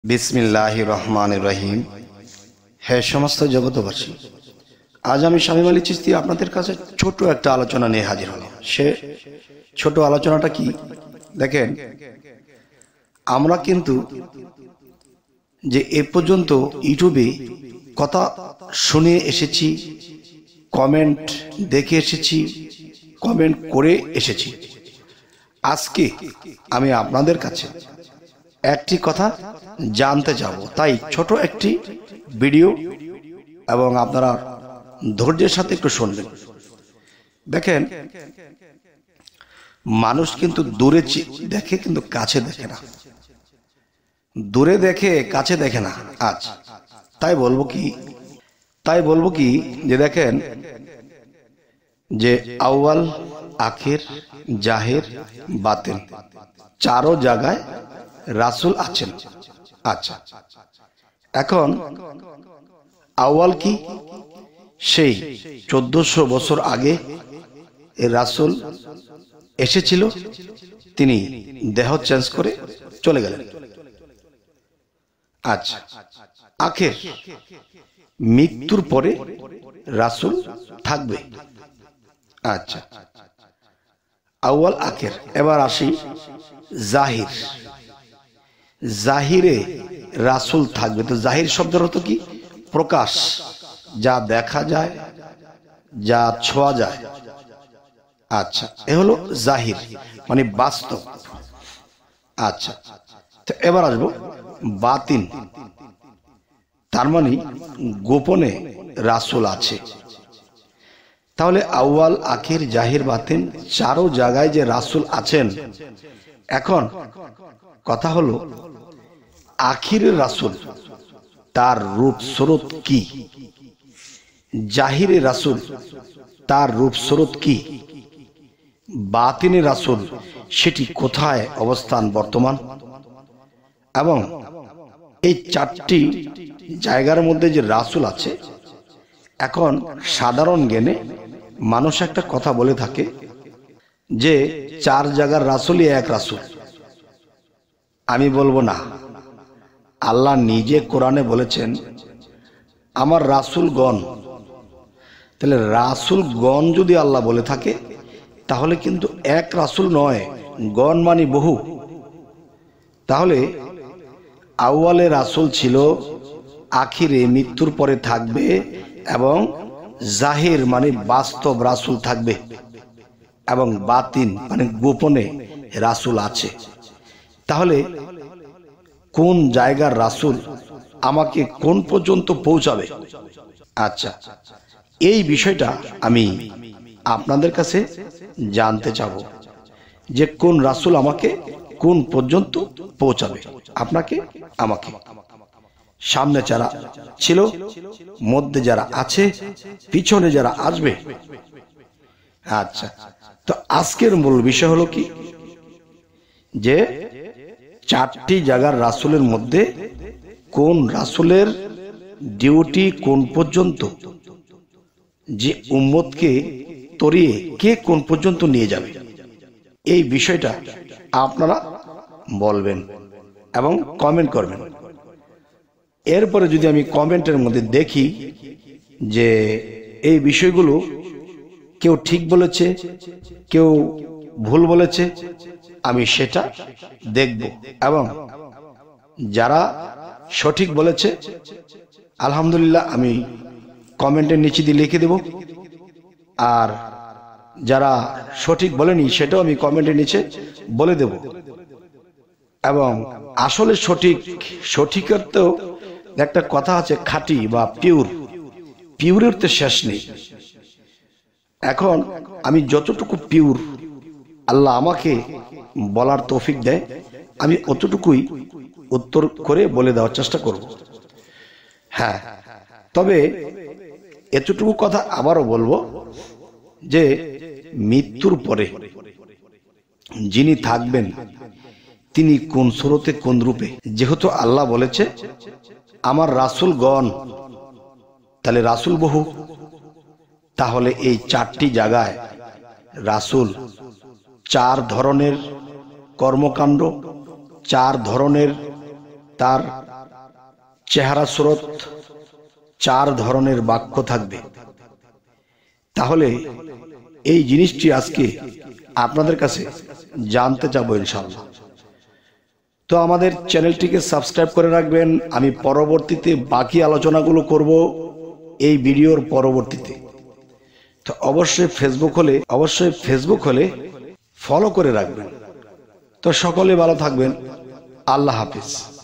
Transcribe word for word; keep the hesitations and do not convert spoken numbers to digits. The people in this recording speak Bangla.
बिस्मिल्लाहिर रहमानिर रहीम। हे समस्त जगतबासी, आज आमी शामीम आली चिस्ती आपनादेर काछे छोटो एकटा आलोचना निये हाजिर हलाम। से छोटो आलोचनाटा कि देखें, आमरा किन्तु जे ए पर्यन्त यूट्यूबे कथा शुने एसेछि, कमेंट देखे एसेछि, कमेंट करे एसेछि। आजके आमी आपनादेर काछे একটি কথা জানতে যাব, তাই ছোট একটি ভিডিও এবং আপনারা ধৈর্যের সাথে একটু শুনবেন। দেখেন, মানুষ কিন্তু দূরে দেখে কিন্তু কাছে দেখে না, দূরে দেখে কাছে দেখে না। আজ তাই বলবো কি তাই বলবো কি যে দেখেন, যে আউয়াল, আখির, জাহির, বাতিন চারো জায়গায় রাসূল আছেন। আচ্ছা, এখন আউয়াল কি? সেই চোদ্দশো বছর আগে রাসূল এসেছিল, তিনি দেহ চেঞ্জ করে চলে গেলেন। আচ্ছা, আখির মৃত্যুর পরে রাসূল থাকবে। আচ্ছা, আউয়াল, আখির। এবার আসি জাহির। জাহিরে রাসূল থাকবে। তো জাহির শব্দের অর্থ কি? প্রকাশ, যা দেখা যায়, যা ছোঁয়া যায়। আচ্ছা, এ হলো জাহির, মানে বাস্তব। আচ্ছা, তো এবার আসবো বাতিন, তার মানে গোপনে রাসূল আছে। তাহলে আউয়াল, আখির, জাহির, বাতিন চারো জায়গায় যে রাসূল আছেন। এখন কথা হলো, আখিরের রাসূল তার রূপ স্বরূপ কি? জাহিরের রাসূল তার রূপ স্বরূপ কি? বাতিনের রাসূল সেটি কোথায় অবস্থান বর্তমান? এবং এই চারটি জায়গার মধ্যে যে রাসূল আছে, এখন সাধারণ জ্ঞানে মানুষ একটা কথা বলে থাকে যে চার জায়গার রাসূলই এক রাসূল। আমি বলবো না, আল্লাহ নিজে কোরআনে বলেছেন আমার রাসূলগণ। তাহলে রাসূলগণ যদি আল্লাহ বলে থাকে, তাহলে কিন্তু এক রাসূল নয়, গণ মানে বহু। তাহলে আউয়ালে রাসূল ছিল, আখিরে মৃত্যুর পরে থাকবে, এবং জাহির মানে বাস্তব রাসূল থাকবে, এবং বাতিন মানে গোপনে রাসূল আছে। তাহলে কোন জায়গার রাসূল আমাকে কোন পর্যন্ত পৌঁছাবে? আচ্ছা, এই বিষয়টা আমি আপনাদের কাছে জানতে চাবো, যে কোন রাসূল আমাকে কোন পর্যন্ত পৌঁছাবে, আপনাকে আমাকে। সামনে যারা ছিল, মধ্যে যারা আছে, পিছনে যারা আসবে। আচ্ছা, তো আজকের মূল বিষয় হলো কি, যে চারটি জায়গার রাসূলের মধ্যে কোন রাসূলের ডিউটি কোন পর্যন্ত, যে উম্মতকে তরিয়ে কে কোন পর্যন্ত নিয়ে যাবে, এই বিষয়টা আপনারা বলবেন এবং কমেন্ট করবেন। এরপরে যদি আমি কমেন্টের মধ্যে দেখি যে এই বিষয়গুলো কেউ ঠিক বলেছে, কেউ ভুল বলেছে, আমি সেটা দেখব, এবং যারা সঠিক বলেছে আলহামদুলিল্লাহ আমি কমেন্টের নিচে দিয়ে লিখে দেব, আর যারা সঠিক বলেনি সেটাও আমি কমেন্টের নিচে বলে দেব। এবং আসলে সঠিক সঠিকের তো একটা কথা আছে, খাঁটি বা পিওর, পিওরের তো শেষ নেই। এখন আমি যতটুকু পিওর আল্লাহ আমাকে বলার তৌফিক দেয়, আমি অতটুকুই উত্তর করে বলে দেওয়ার চেষ্টা করব। হ্যাঁ, তবে এতটুকু কথা আবারও বলবো, যে মৃত্যুর পরে যিনি থাকবেন তিনি কোন সুরতে কোন রূপে, যেহেতু আল্লাহ বলেছে আমার রাসূলগণ, তাহলে রাসূল বহু। তাহলে এই চারটি জায়গায় রাসূল চার ধরনের কর্মকাণ্ড, চার ধরনের তার চেহারা সুরত চার ধরনের বাক্য থাকবে। তাহলে এই জিনিসটি আজকে আপনাদের কাছে জানতে চাবো ইনশাআল্লাহ। তো আমাদের চ্যানেলটিকে সাবস্ক্রাইব করে রাখবেন। আমি পরবর্তীতে বাকি আলোচনাগুলো করব এই ভিডিওর পরবর্তীতে। তো অবশ্যই ফেসবুক হলে অবশ্যই ফেসবুক হলে ফলো করে রাখবেন। তো সকলে ভালো থাকবেন। আল্লাহ হাফিজ।